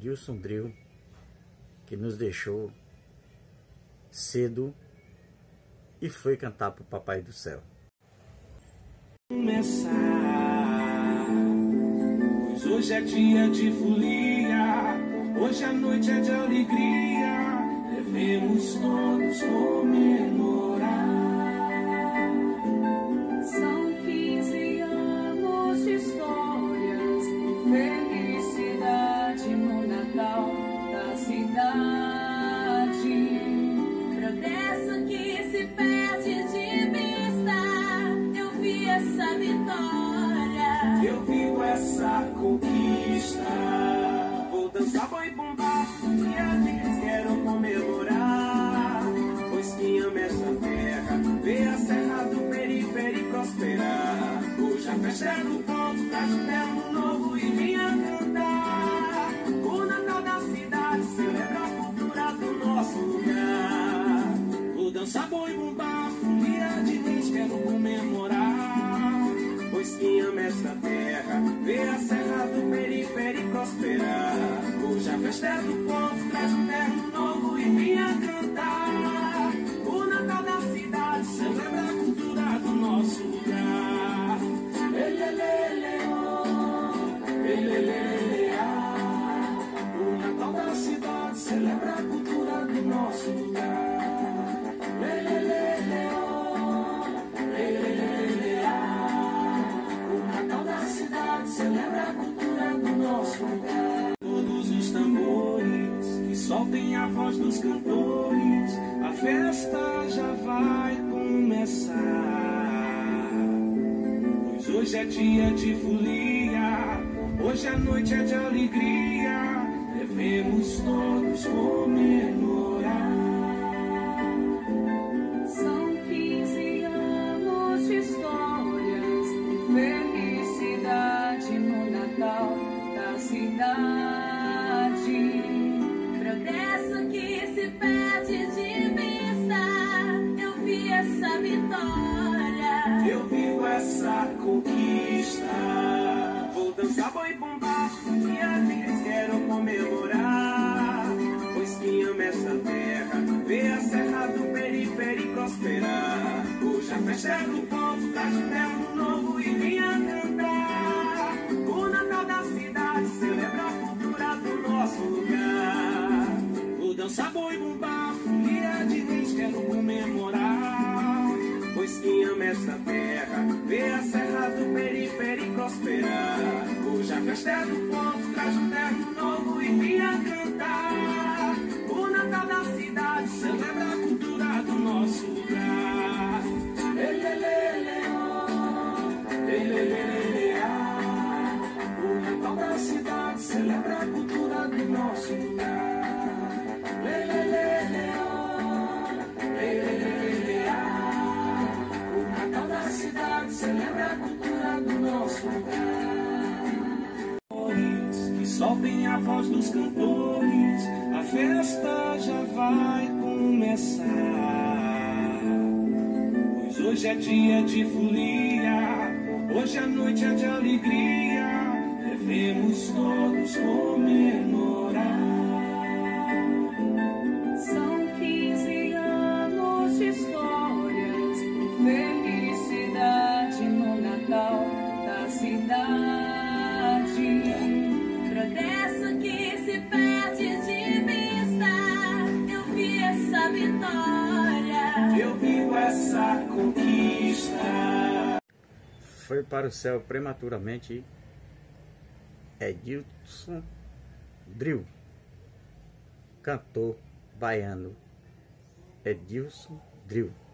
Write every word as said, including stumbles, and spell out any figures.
Edilson Dril, que nos deixou cedo e foi cantar para o Papai do Céu. Começar, pois hoje é dia de folia, hoje a noite é de alegria, devemos todos comemorar. São quinze anos de histórias, felicidade no Natal da cidade, progresso que se perde de vista. Eu vi essa vitória, eu vivo essa conquista. Vou dançar, boi bumbá, e a gente quero comemorar, pois quem ama essa terra vê a serra do Periferi prosperar. Hoje a festa é do ponto, traz um terno novo e vinha cantar. O Natal da cidade celebra a cultura do nosso lugar. Vou dançar, boi bumbá, folia de vez quero comemorar, pois quem ama essa terra vê a serra do Periferi prosperar. Hoje a festa é do ponto, traz um terno novo e vinha cantar. O Natal da cidade celebra a cultura do nosso lugar. Elelele, oh, elelele, ah. O Natal da cidade celebra a cultura do nosso lugar. Elelele, oh, elelele, ah. O Natal da cidade celebra a cultura do nosso lugar. Todos os tambores que soltem a voz dos cantores, a festa já vai começar. Pois hoje é dia de folia, hoje a noite é de alegria, devemos todos comemorar. são quinze anos de histórias, felicidade no Natal da cidade, progresso que se perde de vista. Eu vi essa vitória, Eu vivo essa conquista. Vou dançar, boi bumbá, e a gente quero comemorar, pois quem ama essa terra vê a serra do Periferi prosperar. Hoje a festa é do povo, traz um terno novo e vinha cantar. O Natal da cidade celebra a cultura do nosso lugar. Vou dançar, boi bumbá, folia de vez quero comemorar, pois quem ama essa terra vê a serra do Periferi prosperar. Hoje a festa é do povo, traz um terno novo e vinha cantar. O Natal da cidade celebra a cultura do nosso lugar. Elelele, oh, elelele, ah. O Natal da cidade celebra a cultura do nosso lugar. Elelele, oh, elelele, ah. O Natal da cidade celebra a cultura do nosso lugar. Que soltem a voz dos cantores, a festa já vai começar. Pois hoje é dia de folia, hoje a noite é de alegria, devemos todos comemorar. são quinze anos de histórias, felicidade no Natal da cidade, progresso que se perde de vista. Eu vi essa vitória, Eu vivo essa conquista. Foi para o céu prematuramente Edilson Dril, cantor baiano Edilson Dril.